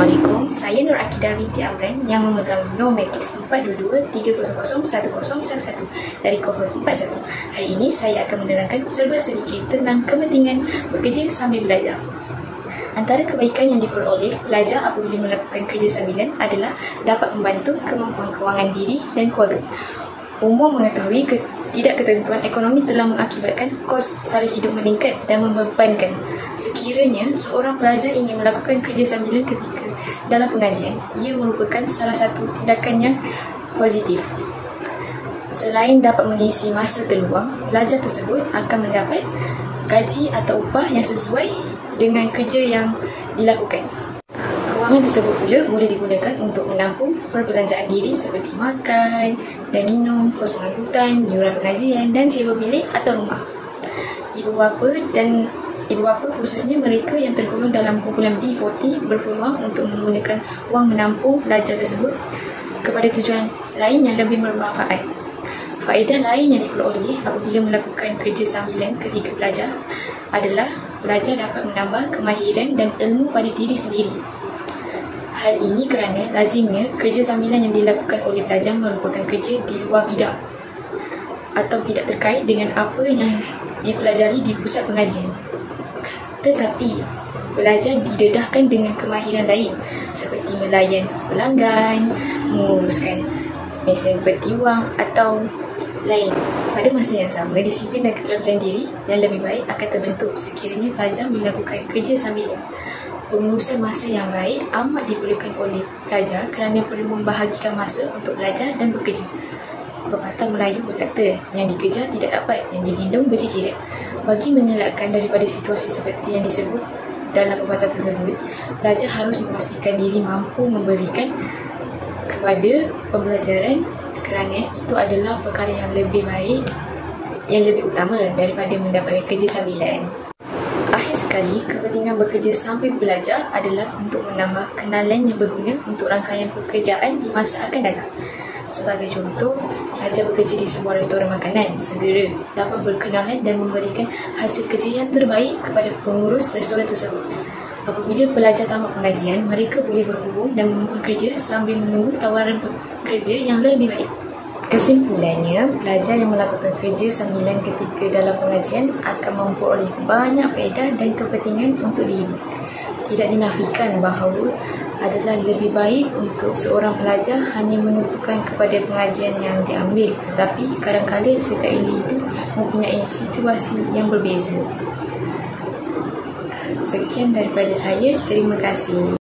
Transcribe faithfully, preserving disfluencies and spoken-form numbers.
Assalamualaikum, saya Nur Akidah binti Amran yang memegang Nometrics empat dua dua tiga kosong kosong satu kosong satu satu dari kohort empat satu. Hari ini saya akan menerangkan serba sedikit tentang kepentingan bekerja sambil belajar. Antara kebaikan yang diperoleh pelajar apabila melakukan kerja sambilan adalah dapat membantu kemampuan kewangan diri dan keluarga. Umum mengetahui ke, tidak ketentuan ekonomi telah mengakibatkan kos sara hidup meningkat dan membebankan. Sekiranya seorang pelajar ingin melakukan kerja sambilan ketika dalam pengajian, ia merupakan salah satu tindakan yang positif. Selain dapat mengisi masa terluang, pelajar tersebut akan mendapat gaji atau upah yang sesuai dengan kerja yang dilakukan. Kewangan tersebut pula boleh digunakan untuk menampung perbelanjaan diri seperti makan dan minum, kos pengangkutan, yuran pengajian dan sewa bilik atau rumah. Ibu bapa dan ibu bapa khususnya mereka yang tergolong dalam kumpulan B empat puluh berpeluang untuk menggunakan wang menampung pelajar tersebut kepada tujuan lain yang lebih bermanfaat. Faedah lain yang diperoleh apabila melakukan kerja sambilan ketika belajar adalah pelajar dapat menambah kemahiran dan ilmu pada diri sendiri. Hal ini kerana lazimnya kerja sambilan yang dilakukan oleh pelajar merupakan kerja di luar bidang atau tidak terkait dengan apa yang dipelajari di pusat pengajian. Tetapi pelajar didedahkan dengan kemahiran lain seperti melayan pelanggan, menguruskan mesin peti wang atau lain. Pada masa yang sama, disiplin dan keterampilan diri yang lebih baik akan terbentuk sekiranya pelajar melakukan kerja sambilan. Pengurusan masa yang baik amat diperlukan oleh pelajar kerana perlu membahagikan masa untuk belajar dan bekerja. Pepatah Melayu berkata, yang dikejar tidak dapat, yang digendong bercicirat. Bagi mengelakkan daripada situasi seperti yang disebut dalam pepatah tersebut, pelajar harus memastikan diri mampu memberikan kepada pembelajaran kerana itu adalah perkara yang lebih baik, yang lebih utama daripada mendapatkan kerja sambilan. Akhir sekali, kepentingan bekerja sambil belajar adalah untuk menambah kenalan yang berguna untuk rangkaian pekerjaan di masa akan datang. Sebagai contoh, pelajar bekerja di sebuah restoran makanan segera dapat berkenalan dan memberikan hasil kerja yang terbaik kepada pengurus restoran tersebut. Apabila pelajar tamat pengajian, mereka boleh berhubung dan membuat kerja sambil menunggu tawaran pekerja yang lebih baik. Kesimpulannya, pelajar yang melakukan kerja sambilan ketika dalam pengajian akan memperoleh banyak faedah dan kepentingan untuk diri. Tidak dinafikan bahawa adalah lebih baik untuk seorang pelajar hanya menumpukan kepada pengajian yang diambil, tetapi kadang-kadang setiap individu mempunyai situasi yang berbeza. Sekian daripada saya, terima kasih.